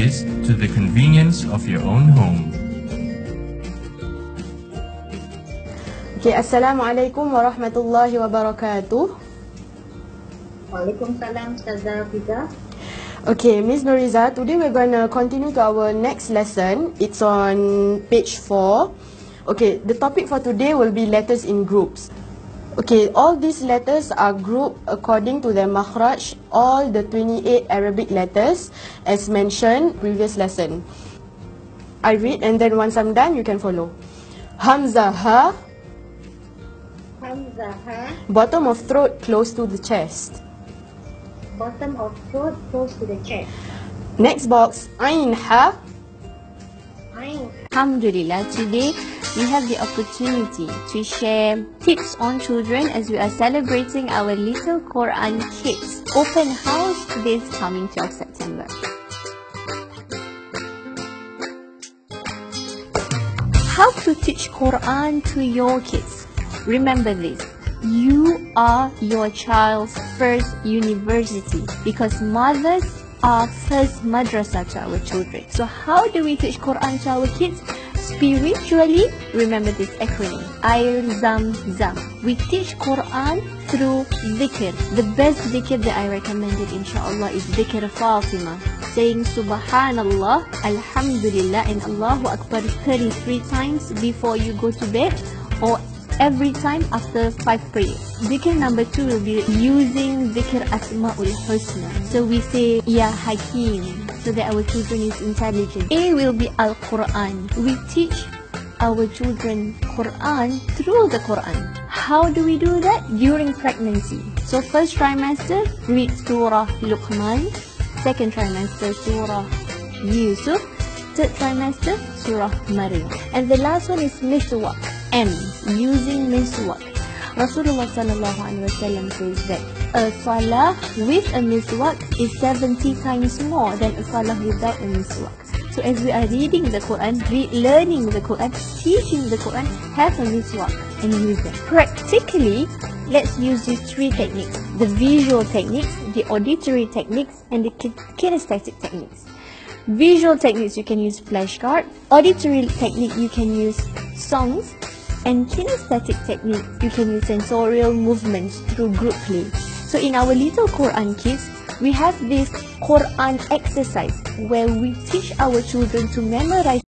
this to the convenience of your own home. Okay, Assalamualaikum warahmatullahi wabarakatuh. Waalaikumsalam, Ustazah Fiza. Okay, Miss Nuriza, today we're going to continue to our next lesson. It's on page 4. Okay, the topic for today will be letters in groups. Okay, all these letters are grouped according to their makhraj, all the 28 Arabic letters as mentioned previous lesson. I read and then once I'm done, you can follow. Hamza, ha. Hamza, ha. Bottom of throat close to the chest. Bottom of throat close to the chest. Next box, Ain, ha. Ain. Alhamdulillah, today we have the opportunity to share tips on children as we are celebrating our Little Quran Kids open house this coming 12 September. How to teach Quran to your kids? Remember this. You are your child's first university because mothers are first madrasa to our children. So how do we teach Quran to our kids? Spiritually, remember this acronym, Air Zam Zam. We teach Quran through dhikr. The best dhikr that I recommended, inshallah, is dhikr Fatima. Saying Subhanallah, Alhamdulillah, and Allahu Akbar 33 times before you go to bed, or every time after 5 prayers. Dhikr number 2 will be using dhikr Asma'ul Husna. So we say Ya Hakim, so that our children is intelligent. A will be Al-Quran. We teach our children Quran through the Quran. How do we do that? During pregnancy. So first trimester, read Surah Luqman. Second trimester, Surah Yusuf. Third trimester, Surah Maryam. And the last one is Miswak. M, using miswak. Rasulullah sallallahu alaihi wasallam says that a salah with a miswak is 70 times more than a salah without a miswak. So as we are reading the Quran, learning the Quran, teaching the Quran, have a miswak and use it. Practically, let's use these 3 techniques: the visual techniques, the auditory techniques, and the kinesthetic techniques. Visual techniques, you can use flashcard. Auditory technique, you can use songs. And kinesthetic technique, you can use sensorial movements through group play. So in our Little Quran Kids, we have this Quran exercise where we teach our children to memorize